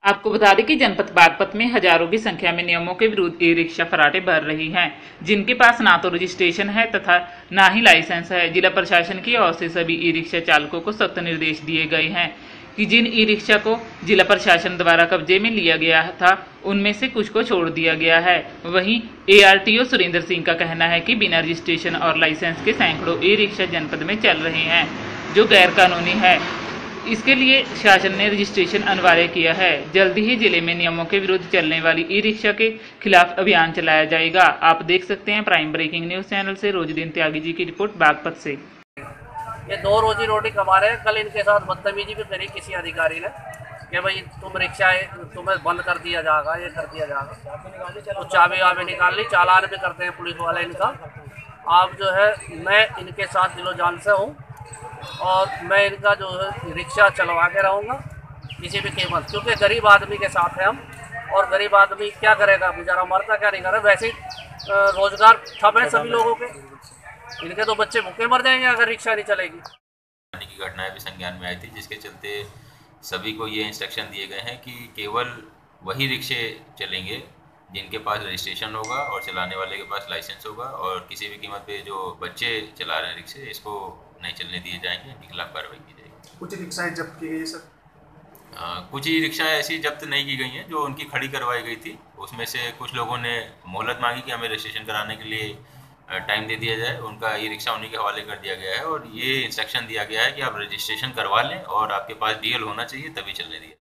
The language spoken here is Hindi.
आपको बता दें कि जनपद बागपत में हजारों की संख्या में नियमों के विरुद्ध ई रिक्शा फराटे भर रही हैं, जिनके पास ना तो रजिस्ट्रेशन है तथा ना ही लाइसेंस है। जिला प्रशासन की ओर से सभी ई रिक्शा चालकों को सख्त निर्देश दिए गए हैं कि जिन ई रिक्शा को जिला प्रशासन द्वारा कब्जे में लिया गया था, उनमें से कुछ को छोड़ दिया गया है। वहीं ARTO सुरेंद्र सिंह का कहना है कि बिना रजिस्ट्रेशन और लाइसेंस के सैकड़ों ई रिक्शा जनपद में चल रहे हैं, जो गैर कानूनी है। इसके लिए शासन ने रजिस्ट्रेशन अनिवार्य किया है। जल्दी ही जिले में नियमों के विरुद्ध चलने वाली ई रिक्शा के खिलाफ अभियान चलाया जाएगा। आप देख सकते हैं प्राइम ब्रेकिंग न्यूज चैनल से रोजुद्दीन त्यागी जी की रिपोर्ट बागपत से। ये दो रोजी रोटी कमा रहे हैं। कल इनके साथ बदतमीजी भी करी किसी अधिकारी ने कि भाई तुम रिक्शा तुम्हें बंद कर दिया जाएगा, ये कर दिया जाएगा, तो चाबी वाबी निकाल ली, चालान भी करते हैं पुलिस वाले इनका। आप जो है मैं इनके साथ दिलो जान से हूँ और मैं इनका जो है रिक्शा चलवा के रहूँगा किसी भी कीमत, क्योंकि गरीब आदमी के साथ है हम। और गरीब आदमी क्या करेगा, बेचारा मरता क्या नहीं करे। वैसे ही रोजगार ठप है सभी लोगों के, इनके तो बच्चे भूखे मर जाएंगे अगर रिक्शा नहीं चलेगी। की घटनाएं भी संज्ञान में आई थी, जिसके चलते सभी को ये इंस्ट्रक्शन दिए गए हैं कि केवल वही रिक्शे चलेंगे जिनके पास रजिस्ट्रेशन होगा और चलाने वाले के पास लाइसेंस होगा, और किसी भी कीमत पे जो बच्चे चला रहे हैं रिक्शे, इसको नहीं चलने दिए जाएंगे, इनके खिलाफ कार्रवाई की जाएगी। कुछ रिक्शाएं जब्त की गई सर? कुछ ही रिक्शाएं ऐसी जब्त नहीं की गई हैं जो उनकी खड़ी करवाई गई थी। उसमें से कुछ लोगों ने मोहलत मांगी कि हमें रजिस्ट्रेशन कराने के लिए टाइम दे दिया जाए, उनका ई रिक्शा उन्हीं के हवाले कर दिया गया है और ये इंस्ट्रक्शन दिया गया है कि आप रजिस्ट्रेशन करवा लें और आपके पास DL होना चाहिए तभी चलने दिया।